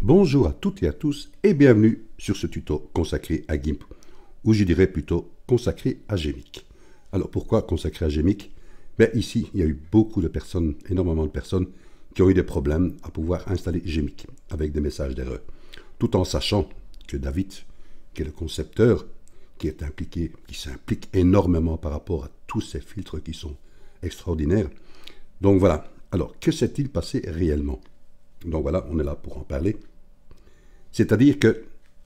Bonjour à toutes et à tous et bienvenue sur ce tuto consacré à GIMP, ou je dirais plutôt consacré à GMIC. Alors pourquoi consacré à GMIC? Ici, il y a eu beaucoup de personnes, énormément de personnes, qui ont eu des problèmes à pouvoir installer GMIC avec des messages d'erreur. Tout en sachant que David, qui est le concepteur, qui s'implique énormément par rapport à tous ces filtres qui sont extraordinaires. Donc voilà. Alors, que s'est-il passé réellement? Donc voilà, on est là pour en parler. C'est-à-dire que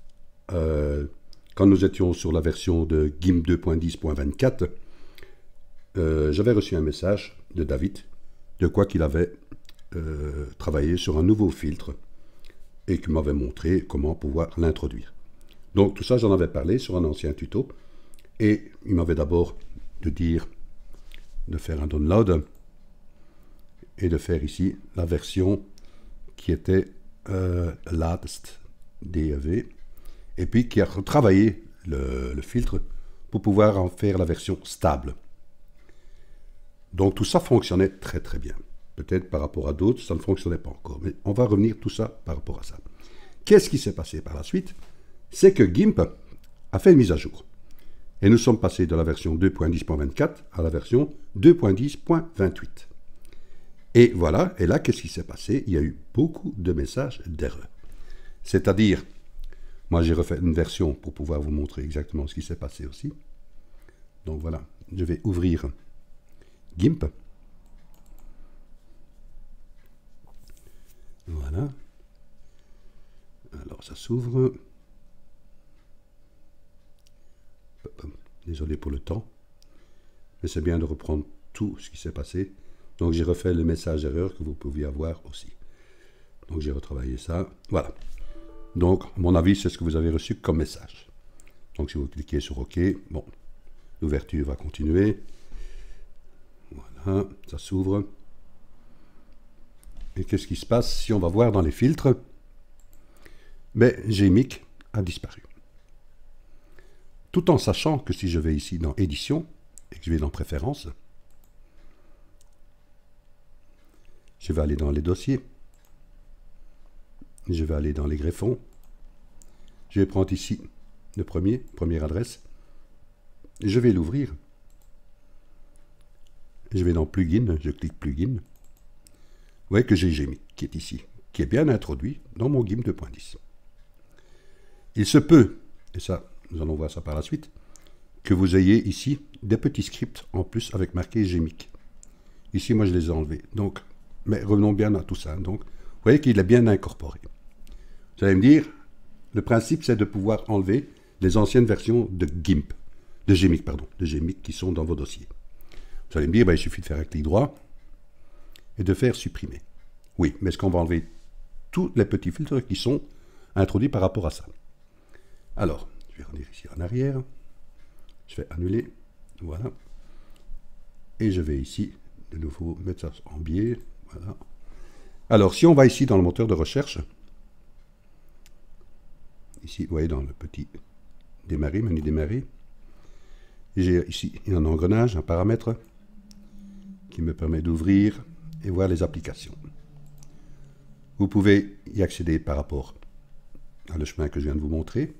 quand nous étions sur la version de GIMP 2.10.24, j'avais reçu un message de David, de quoi qu'il avait travaillé sur un nouveau filtre et qui m'avait montré comment pouvoir l'introduire. Donc tout ça, j'en avais parlé sur un ancien tuto, et il m'avait d'abord de faire un download et de faire ici la version qui était latest DEV, et puis qui a retravaillé le filtre pour pouvoir en faire la version stable. Donc tout ça fonctionnait très très bien. Peut-être par rapport à d'autres, ça ne fonctionnait pas encore, mais on va revenir tout ça par rapport à ça. Qu'est-ce qui s'est passé par la suite? C'est que GIMP a fait une mise à jour. Et nous sommes passés de la version 2.10.24 à la version 2.10.28. Et voilà, et là, qu'est-ce qui s'est passé? Il y a eu beaucoup de messages d'erreur. C'est-à-dire, moi j'ai refait une version pour pouvoir vous montrer exactement ce qui s'est passé aussi. Donc voilà, je vais ouvrir GIMP. Voilà. Alors ça s'ouvre. Désolé pour le temps, mais c'est bien de reprendre tout ce qui s'est passé. Donc j'ai refait le message d'erreur que vous pouviez avoir aussi. Donc j'ai retravaillé ça. Voilà. Donc à mon avis, c'est ce que vous avez reçu comme message. Donc si vous cliquez sur OK, bon, l'ouverture va continuer. Voilà, ça s'ouvre. Et qu'est-ce qui se passe si on va voir dans les filtres? GMIC a disparu. Tout en sachant que si je vais ici dans Édition, et que je vais dans Préférences, je vais aller dans les dossiers, je vais aller dans les greffons, je vais prendre ici le première adresse, je vais l'ouvrir, je vais dans Plugin, je clique Plugin, vous voyez que j'ai GMIC qui est ici, qui est bien introduit dans mon GIMP 2.10. Il se peut, et ça, nous allons voir ça par la suite, que vous ayez ici des petits scripts en plus avec marqué GMIC. Ici, moi, je les ai enlevés. Donc, mais revenons bien à tout ça. Donc, vous voyez qu'il est bien incorporé. Vous allez me dire, le principe, c'est de pouvoir enlever les anciennes versions de GIMP, de GMIC qui sont dans vos dossiers. Vous allez me dire, il suffit de faire un clic droit et de faire supprimer. Oui, mais est-ce qu'on va enlever tous les petits filtres qui sont introduits par rapport à ça? Alors, je vais revenir ici en arrière. Je vais annuler. Voilà. Et je vais ici, de nouveau, mettre ça en biais. Voilà. Alors, si on va ici dans le moteur de recherche, ici, vous voyez, dans le petit démarrer, menu démarrer, j'ai ici un engrenage, un paramètre, qui me permet d'ouvrir et voir les applications. Vous pouvez y accéder par rapport à le chemin que je viens de vous montrer.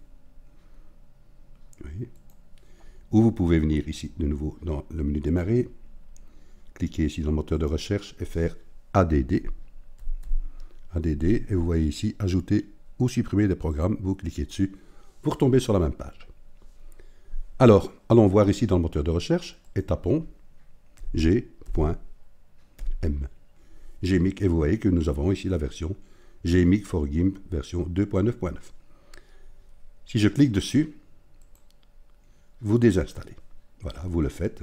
Oui. Ou vous pouvez venir ici de nouveau dans le menu démarrer, cliquer ici dans le moteur de recherche et faire ADD, et vous voyez ici ajouter ou supprimer des programmes, vous cliquez dessus pour tomber sur la même page. Alors, allons voir ici dans le moteur de recherche et tapons G.M. GMIC, et vous voyez que nous avons ici la version GMIC for GIMP version 2.9.9. Si je clique dessus, vous désinstallez. Voilà, vous le faites.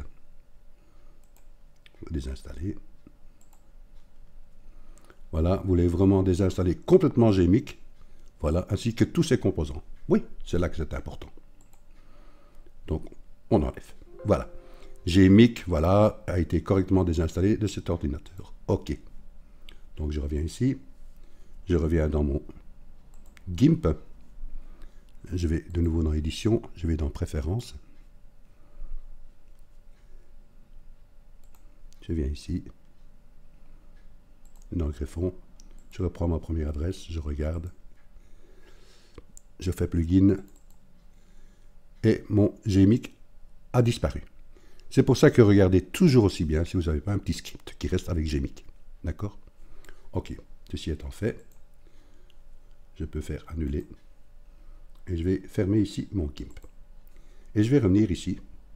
Vous désinstallez. Voilà, vous voulez vraiment désinstaller complètement GMIC. Voilà, ainsi que tous ses composants. Oui, c'est là que c'est important. Donc, on enlève. Voilà. GMIC, voilà, a été correctement désinstallé de cet ordinateur. OK. Donc, je reviens ici. Je reviens dans mon GIMP. Je vais de nouveau dans Édition. Je vais dans Préférences. Je viens ici, dans le greffon, je reprends ma première adresse, je regarde, je fais plugin et mon Gmic a disparu. C'est pour ça que regardez toujours aussi bien si vous n'avez pas un petit script qui reste avec Gmic. D'accord? Ok, ceci étant fait, je peux faire annuler et je vais fermer ici mon GIMP. Et je vais revenir ici.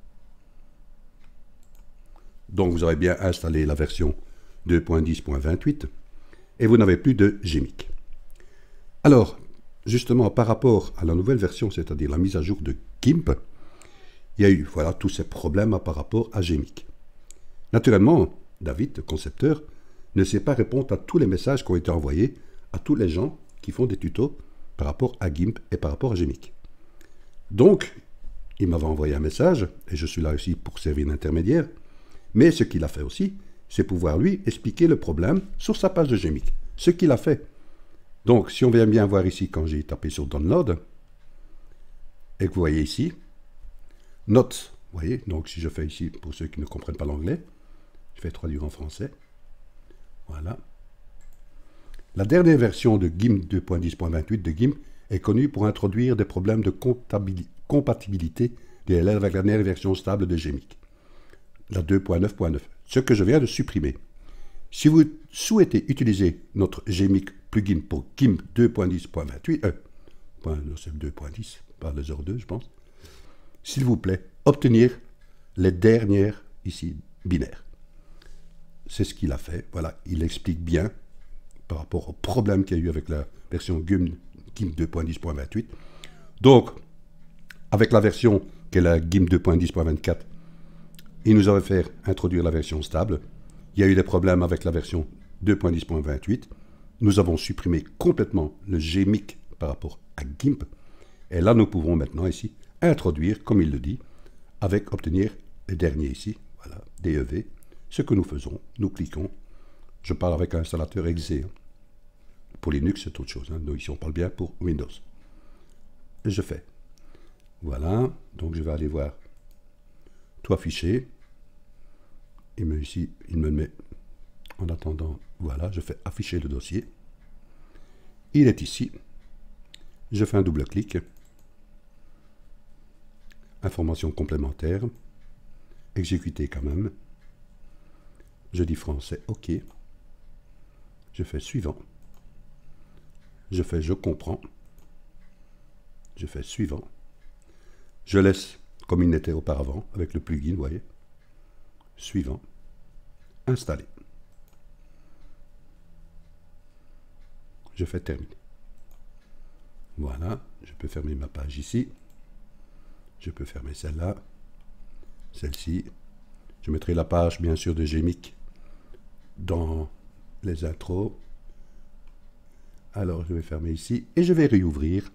Donc vous avez bien installé la version 2.10.28 et vous n'avez plus de Gmic. Alors, justement, par rapport à la nouvelle version, c'est-à-dire la mise à jour de GIMP, il y a eu voilà, tous ces problèmes par rapport à Gmic. Naturellement, David, le concepteur, ne sait pas répondre à tous les messages qui ont été envoyés à tous les gens qui font des tutos par rapport à GIMP et par rapport à Gmic. Donc, il m'avait envoyé un message, et je suis là aussi pour servir d'intermédiaire, mais ce qu'il a fait aussi, c'est pouvoir lui expliquer le problème sur sa page de Gmic. Ce qu'il a fait. Donc, si on vient bien voir ici, quand j'ai tapé sur Download, et que vous voyez ici, Notes, vous voyez, donc si je fais ici, pour ceux qui ne comprennent pas l'anglais, je vais traduire en français. Voilà. La dernière version de GIMP 2.10.28 de GIMP est connue pour introduire des problèmes de compatibilité DLL avec la dernière version stable de Gmic, la 2.9.9, ce que je viens de supprimer. Si vous souhaitez utiliser notre Gmic plugin pour GIMP 2.10.28, c'est 2.10, pas le 02 je pense, s'il vous plaît, obtenir les dernières ici binaires. C'est ce qu'il a fait. Voilà, il explique bien par rapport au problème qu'il y a eu avec la version GIMP 2.10.28. Donc, avec la version qui est la GIMP 2.10.24, il nous avait fait introduire la version stable. Il y a eu des problèmes avec la version 2.10.28. Nous avons supprimé complètement le Gmic par rapport à GIMP. Et là, nous pouvons maintenant ici introduire, comme il le dit, avec obtenir les derniers ici, voilà, DEV. Ce que nous faisons, nous cliquons. Je parle avec un installateur exe. Pour Linux, c'est autre chose. Nous, ici, on parle bien pour Windows. Et je fais. Voilà. Donc, je vais aller voir tout affiché. Il me met, en attendant, voilà, je fais afficher le dossier. Il est ici. Je fais un double clic. Information complémentaire. Exécuter quand même. Je dis français, OK. Je fais suivant. Je fais je comprends. Je fais suivant. Je laisse comme il n'était auparavant avec le plugin, vous voyez. Suivant. Installer. Je fais terminer. Voilà, je peux fermer ma page ici. Je peux fermer celle-là. Celle-ci. Je mettrai la page, bien sûr, de Gmic dans les intros. Alors, je vais fermer ici et je vais réouvrir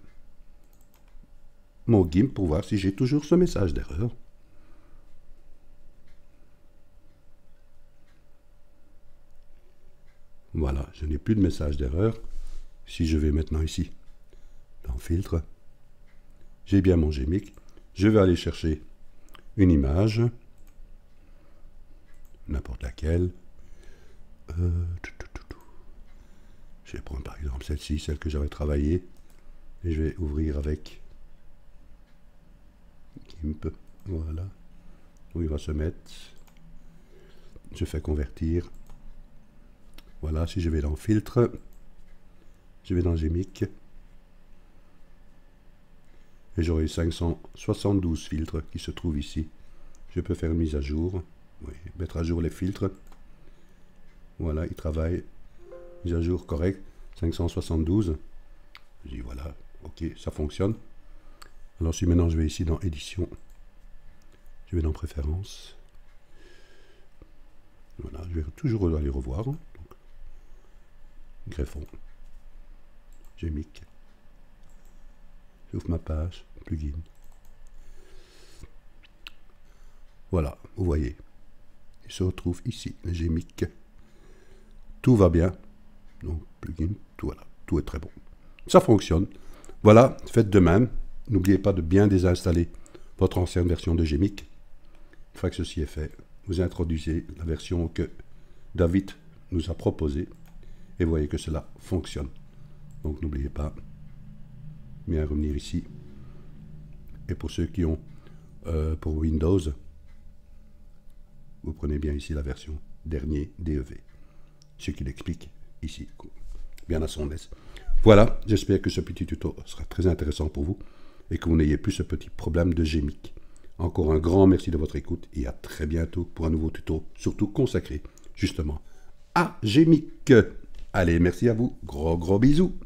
mon GIMP pour voir si j'ai toujours ce message d'erreur. Voilà, je n'ai plus de message d'erreur. Si je vais maintenant ici, dans Filtre, j'ai bien mon Gmic. Je vais aller chercher une image, n'importe laquelle. Je vais prendre par exemple celle-ci, celle que j'avais travaillée, et je vais ouvrir avec GIMP. Voilà, où il va se mettre. Je fais convertir. Voilà, si je vais dans Filtre, je vais dans Gmic, et j'aurai 572 filtres qui se trouvent ici. Je peux faire une mise à jour, oui, mettre à jour les filtres. Voilà, il travaille. Mise à jour correct, 572. Je dis voilà, ok, ça fonctionne. Alors si maintenant je vais ici dans édition, je vais dans préférences. Voilà, je vais toujours aller revoir. Donc, greffon, Gmic. J'ouvre ma page, plugin. Voilà, vous voyez. Il se retrouve ici, le Gmic. Tout va bien. Donc, plugin, tout, voilà, tout est très bon. Ça fonctionne. Voilà, faites de même. N'oubliez pas de bien désinstaller votre ancienne version de Gmic. Une fois que ceci est fait, vous introduisez la version que David nous a proposée et vous voyez que cela fonctionne. Donc, n'oubliez pas bien revenir ici. Et pour ceux qui ont pour Windows, vous prenez bien ici la version dernier DEV. Ce qu'il explique ici, bien à son aise. Voilà, j'espère que ce petit tuto sera très intéressant pour vous et que vous n'ayez plus ce petit problème de gémique. Encore un grand merci de votre écoute et à très bientôt pour un nouveau tuto, surtout consacré justement à gémique. Allez, merci à vous, gros bisous.